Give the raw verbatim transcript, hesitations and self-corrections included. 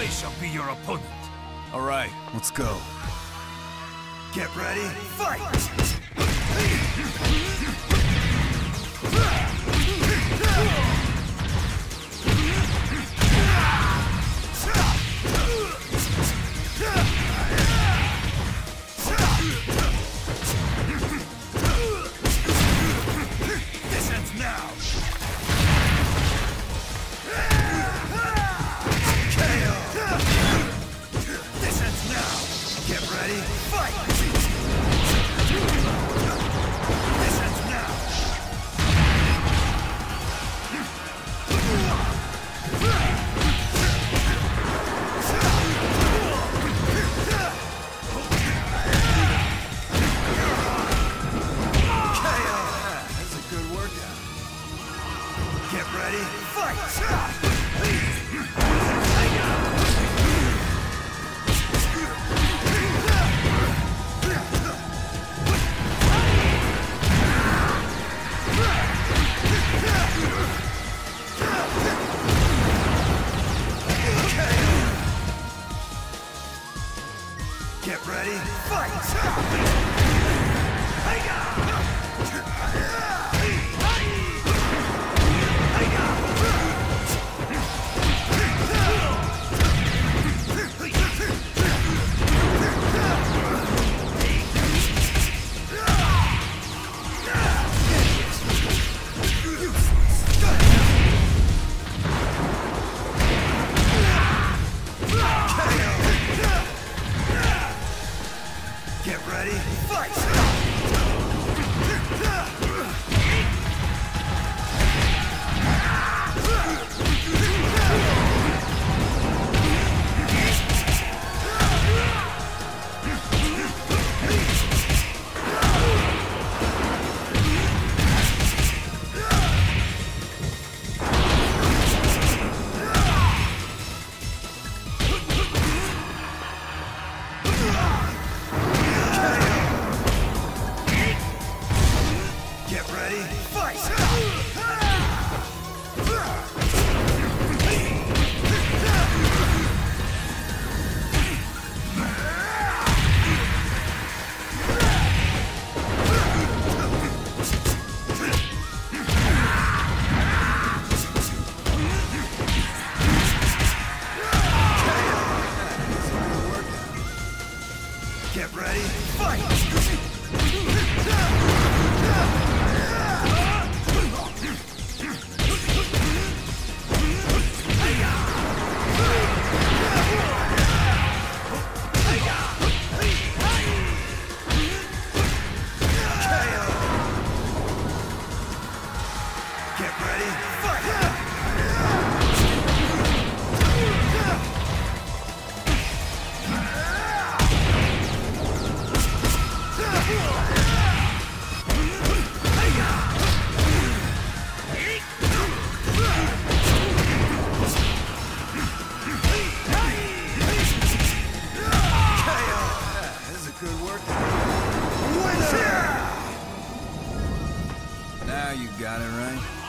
I shall be your opponent. All right, let's go. Get ready, fight! This ends now. K O! This ends now! Get ready, fight! This ends now! K O! That's a good workout. Get ready, fight! Get ready, fight! Get ready, fight! Get ready, fight! Get ready, fight! Get ready, fight! This is a good workout. Winner! Now you got it right.